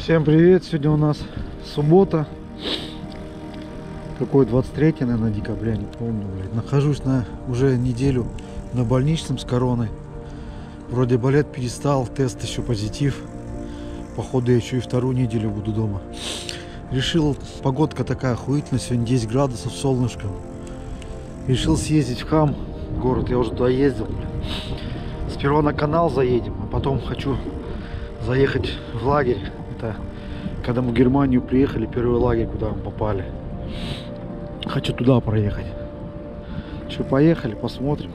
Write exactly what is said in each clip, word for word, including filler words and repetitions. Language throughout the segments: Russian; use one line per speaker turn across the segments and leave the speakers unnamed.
Всем привет! Сегодня у нас суббота. Какой двадцать третье, наверное, декабря, не помню, блядь. Нахожусь на уже неделю на больничном с короной. Вроде болеть перестал, тест еще позитив. Походу я еще и вторую неделю буду дома. Решил, погодка такая охуительная, сегодня десять градусов, солнышко. Решил съездить в Хам, город, я уже туда ездил, блядь. Сперва на канал заедем, а потом хочу заехать в лагерь. Это когда мы в Германию приехали, первый лагерь, куда мы попали. Хочу туда проехать. Че, поехали, посмотрим.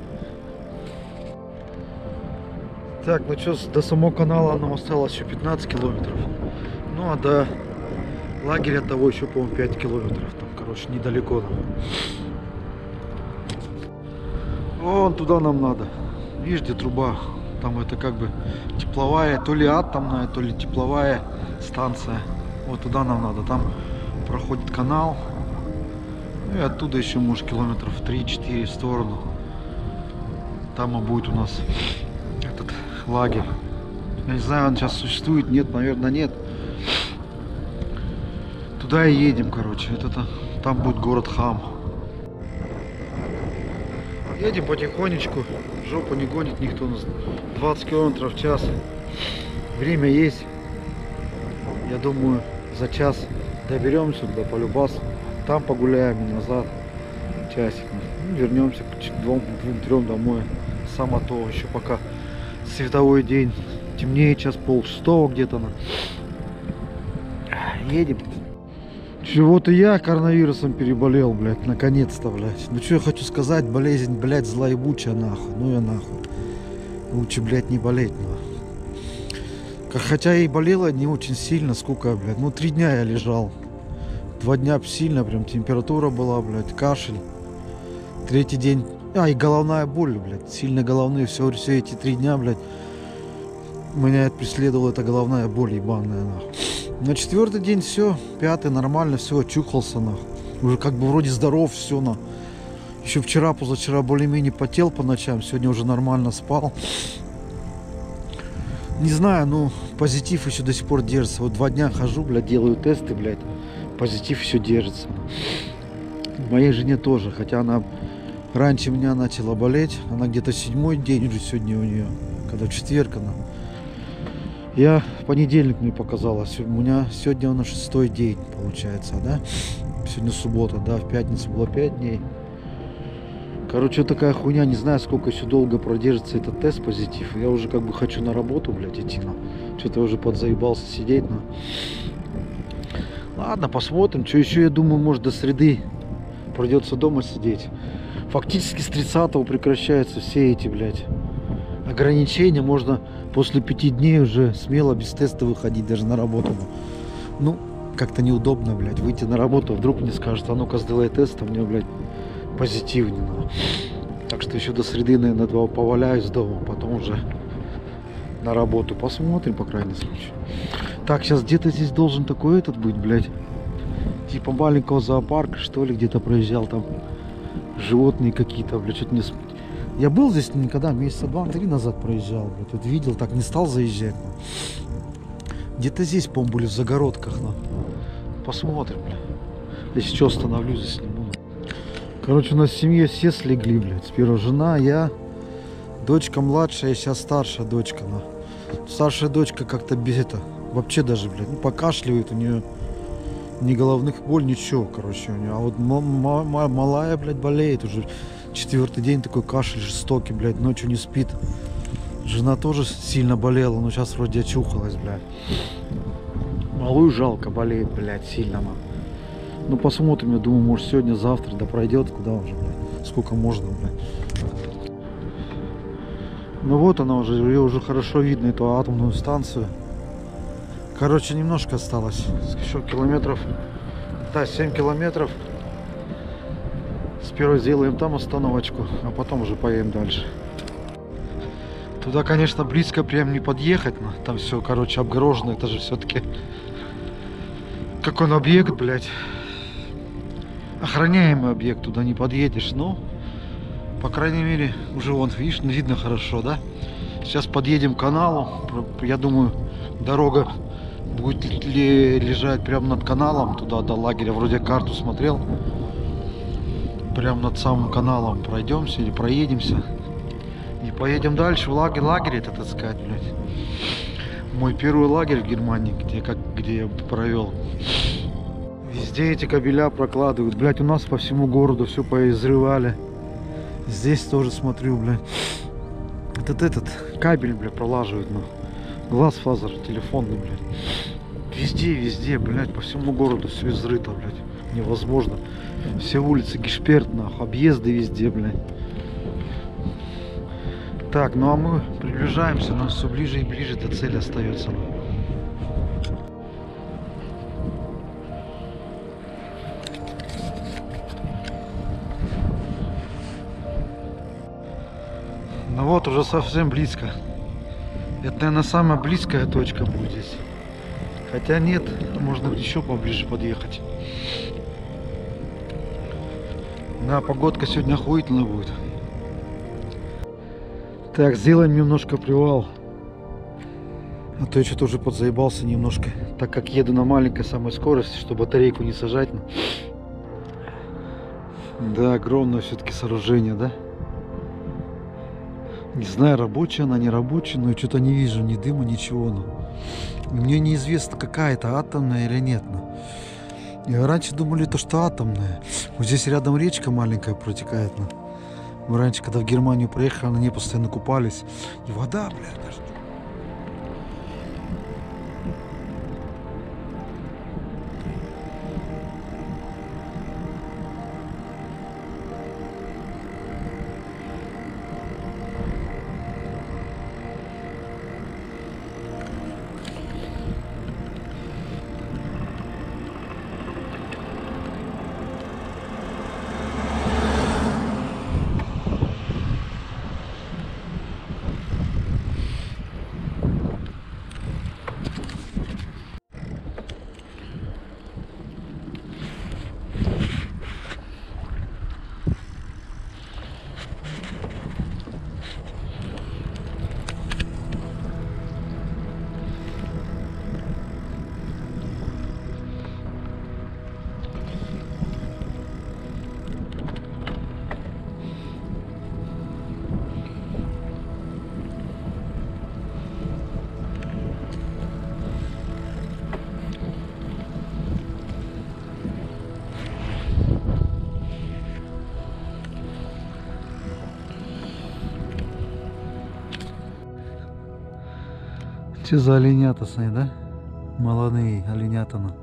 Так, ну что, до самого канала нам осталось еще пятнадцать километров. Ну а до лагеря того еще, по-моему, пять километров. Там, короче, недалеко нам. Вон туда нам надо. Видишь, где труба? Там это как бы тепловая, то ли атомная, то ли тепловая станция. Вот туда нам надо. Там проходит канал. И оттуда еще, может, километров три-четыре в сторону. Там и будет у нас этот лагерь. Я не знаю, он сейчас существует, нет, наверное, нет. Туда и едем, короче. Это, там будет город Хам. Едем потихонечку, жопу не гонит никто, нас двадцать километров в час. Время есть. Я думаю, за час доберемся туда полюбас. Там погуляем и назад. Часик. Ну, вернемся к двум-трем домой. Само то, еще пока световой день. Темнее, час пол шестого где-то. Едем. Чего-то я коронавирусом переболел, блядь, наконец-то, блядь. Ну что я хочу сказать, болезнь, блядь, злоебучая, нахуй. Ну я нахуй. Лучше, блядь, не болеть, нахуй. Хотя и болела не очень сильно, сколько, блядь. Ну три дня я лежал. Два дня сильно, прям температура была, блядь, кашель. Третий день, а и головная боль, блядь, сильно головные. Все, все эти три дня, блядь, меня преследовала эта головная боль ебаная, нахуй. На четвертый день все, пятый нормально, все, очухался, нахуй. Уже как бы вроде здоров, все, на. Еще вчера, позавчера более-менее потел по ночам, сегодня уже нормально спал. Не знаю, ну, позитив еще до сих пор держится. Вот два дня хожу, блядь, делаю тесты, блядь, позитив еще держится. Моей жене тоже, хотя она раньше меня начала болеть, она где-то седьмой день уже сегодня у нее, когда в четверг она. Я в понедельник мне показалось. У меня сегодня у нас шестой день получается, да? Сегодня суббота, да, в пятницу было пять дней. Короче, такая хуйня, не знаю, сколько еще долго продержится этот тест позитив. Я уже как бы хочу на работу, блядь, идти, но что-то уже подзаебался сидеть, но. Ладно, посмотрим. Что еще, я думаю, может до среды придется дома сидеть. Фактически с тридцатого прекращаются все эти, блядь, ограничения. Можно после пяти дней уже смело без теста выходить даже на работу. Ну, как-то неудобно, блядь, выйти на работу. Вдруг мне скажут, а ну-ка сделай тест, а мне, блядь, позитивнее. Так что еще до среды, наверное, два поваляюсь дома, потом уже на работу. Посмотрим, по крайней случае. Так, сейчас где-то здесь должен такой этот быть, блядь, типа маленького зоопарка, что ли, где-то проезжал, там животные какие-то, блядь, что-то не... Я был здесь никогда, месяца два-три назад проезжал, блядь, вот видел, так не стал заезжать. Где-то здесь, по-моему, были в загородках, на. Посмотрим, блядь. Если что, остановлюсь, здесь не буду. Короче, у нас в семье все слегли, блядь. Сперва жена, я, дочка младшая, сейчас старшая дочка, на. Старшая дочка как-то без это, вообще даже, блядь, ну, покашливает, у нее ни головных боль, ничего, короче, у нее. А вот малая, блядь, болеет уже. Четвертый день такой кашель жестокий, блядь, ночью не спит. Жена тоже сильно болела, но сейчас вроде очухалась, блядь. Малую жалко, болеет, блядь, сильно она. Ну посмотрим, я думаю, может сегодня, завтра, да пройдет, куда уже, блядь, сколько можно, блядь. Ну вот она уже, ее уже хорошо видно, эту атомную станцию. Короче, немножко осталось, еще километров, да, семь километров. Сперва сделаем там остановочку, а потом уже поедем дальше. Туда, конечно, близко прям не подъехать, но там все, короче, обгорожено. Это же все-таки как он объект, блядь. Охраняемый объект, туда не подъедешь. Но, по крайней мере, уже вон, видишь, видно хорошо, да? Сейчас подъедем к каналу. Я думаю, дорога будет ли лежать прямо над каналом, туда до лагеря. Вроде карту смотрел. Прям над самым каналом пройдемся или проедемся. И поедем дальше в лагерь. Лагерь это, так сказать, блядь. Мой первый лагерь в Германии, где, как, где я провел. Везде эти кабеля прокладывают. Блядь, у нас по всему городу все поизрывали. Здесь тоже смотрю, блядь. Этот, этот кабель, блядь, пролаживают, ну. Глаз фазер телефонный, блядь. Везде, везде, блядь, по всему городу все изрыто, блядь. Невозможно. Все улицы Гешперт, нахуй, объезды везде, блядь. Так, ну а мы приближаемся, нам все ближе и ближе до цели остается. Ну вот, уже совсем близко. Это, наверное, самая близкая точка будет здесь. Хотя нет, можно еще поближе подъехать. Да, погодка сегодня охуительная будет. Так, сделаем немножко привал. А то я что-то уже подзаебался немножко. Так как еду на маленькой самой скорости, чтобы батарейку не сажать. Да, огромное все-таки сооружение, да? Не знаю, рабочая она, не рабочая, но что-то не вижу ни дыма, ничего. Но мне неизвестно, какая это, атомная или нет. Но. Я раньше думали, то, что атомная. Вот здесь рядом речка маленькая протекает. Но. Мы раньше, когда в Германию приехали, на ней постоянно купались. И вода, блядь, даже. Что за оленята, Сань, да? Молодые оленята. Ну.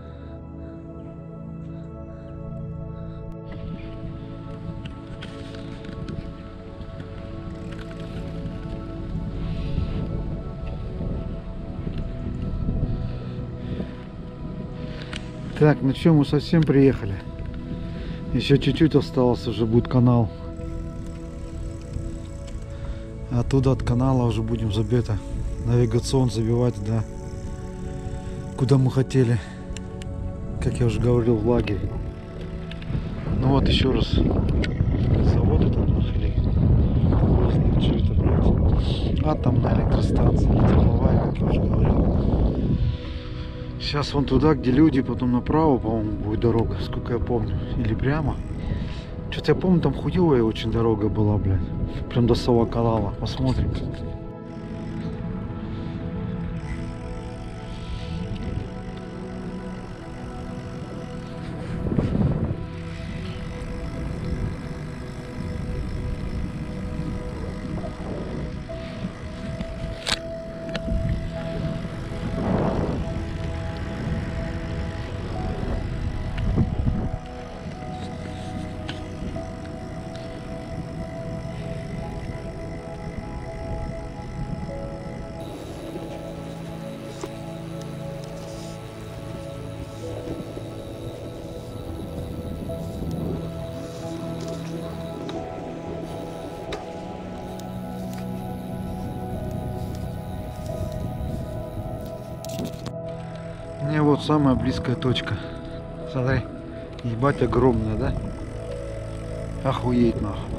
Так, ну что, мы совсем приехали. Еще чуть-чуть осталось, уже будет канал. Оттуда от канала уже будем забито. Навигацион забивать, да, куда мы хотели, как я уже говорил, в лагере. Ну вот еще раз, завод этот нахли, что это, блядь, атомная электростанция, тепловая, как я уже говорил. Сейчас вон туда, где люди, потом направо, по-моему, будет дорога, сколько я помню, или прямо. Что-то я помню, там хуевая очень дорога была, блядь, прям до Савакалала, посмотрим. Мне вот самая близкая точка. Смотри, ебать огромная, да? Охуеть нахуй.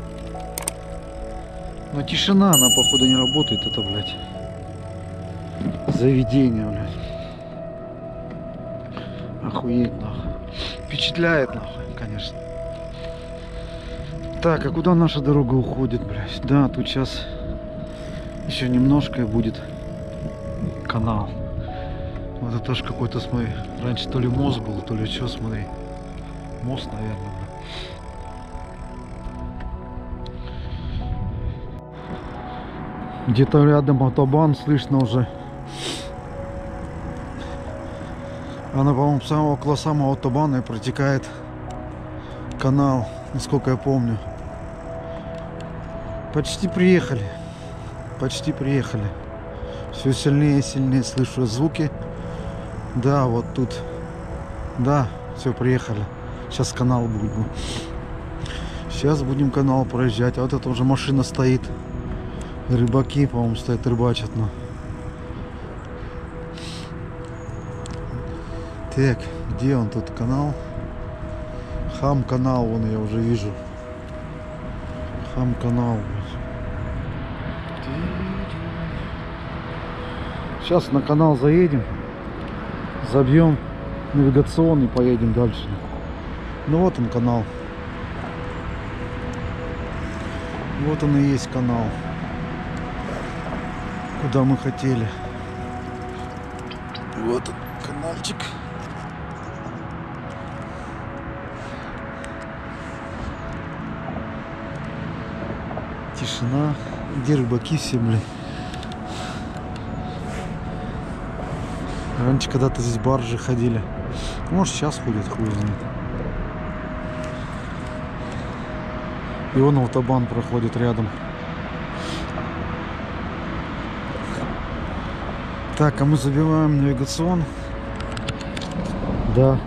Но тишина, она походу не работает, это, блядь, заведение, блядь. Охуеть, нахуй. Впечатляет, нахуй, конечно. Так, а куда наша дорога уходит, блядь? Да, тут сейчас еще немножко и будет канал. Вот это тоже какой-то, смотри, раньше то ли мост был, то ли что, смотри. Мост, наверное. Где-то рядом автобан слышно уже. Она, по-моему, самого, около самого автобана и протекает канал, насколько я помню. Почти приехали. Почти приехали. Все сильнее и сильнее слышу звуки. Да, вот тут. Да, все, приехали. Сейчас канал будет. Сейчас будем канал проезжать. А вот это уже машина стоит. Рыбаки, по-моему, стоят, рыбачат. Но. Так, где он тут канал? Хам канал, вон я уже вижу. Хам канал. Сейчас на канал заедем, забьем навигационный, поедем дальше. Ну вот он канал. Вот он и есть канал, куда мы хотели. Вот он, каналчик. Тишина. Где рыбаки все, блин? Раньше когда-то здесь баржи ходили. Может, сейчас ходят, хуй знает. И он автобан проходит рядом. Так, а мы забиваем навигацион. Да.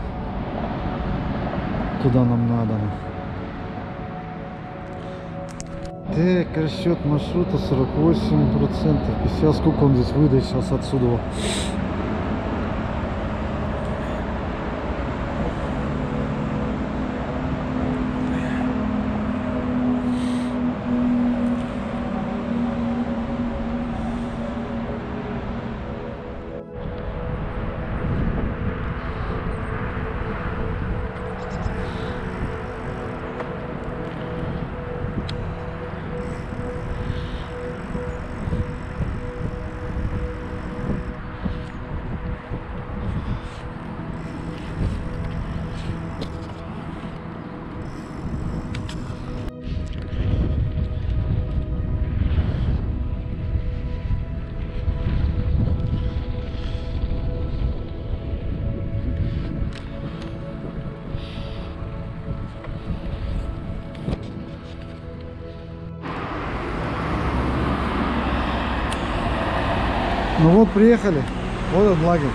Куда нам надо? Так, расчет маршрута сорок восемь процентов. Сейчас сколько он здесь выдаст сейчас отсюда? Ну вот, приехали. Вот он, лагерь.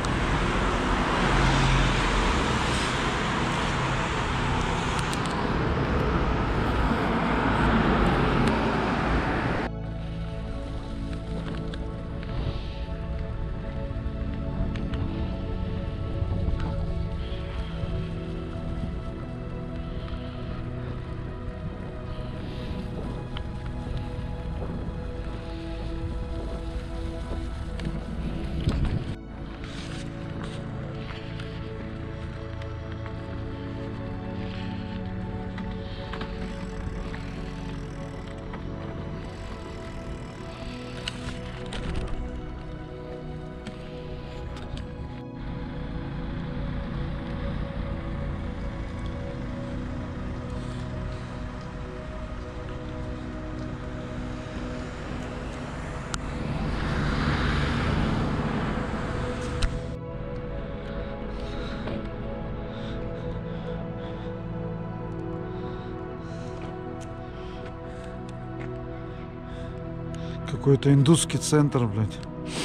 Какой-то индусский центр, блядь.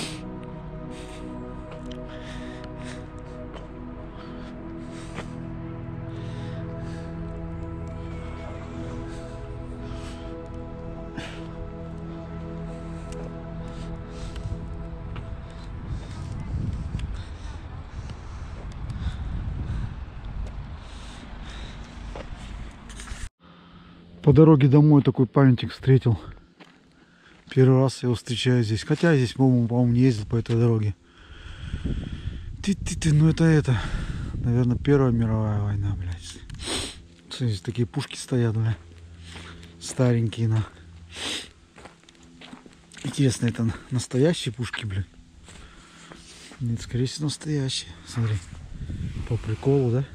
По дороге домой такой памятник встретил. Первый раз я его встречаю здесь. Хотя я здесь, по-моему, не ездил по этой дороге. Ты-ты-ты, ну это это. Наверное, Первая мировая война, блядь. Здесь такие пушки стоят, блядь. Старенькие, на. Интересно, это настоящие пушки, блядь? Нет, скорее всего, настоящие. Смотри. По приколу, да?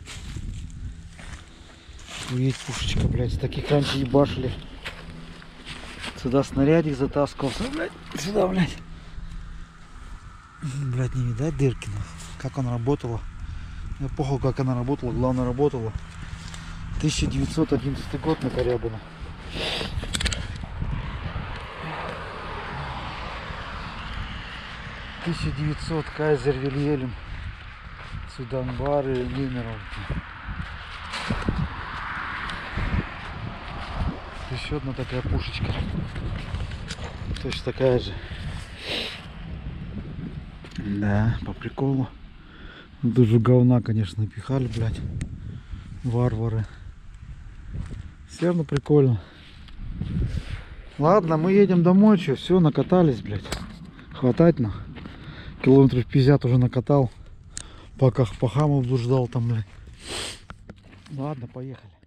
Видите, пушечка, блядь. С таких раньше ебашили. Сюда снарядик затаскивался, блядь. Сюда, блядь. Блядь, не видать дырки. Как она работала. Я похуй, как она работала. Главное, работала. тысяча девятьсот одиннадцатый год накорябана. тысяча девятьсот Кайзер Вильгельм. Суданбары, Нюмеров. Еще одна такая пушечка. Точно такая же. Да, по приколу. Даже говна, конечно, напихали, блядь. Варвары. Все равно прикольно. Ладно, мы едем домой, что, все, накатались, блядь. Хватать на. Километров пятьдесят уже накатал. Пока по хаму блуждал там, блядь. Ладно, поехали.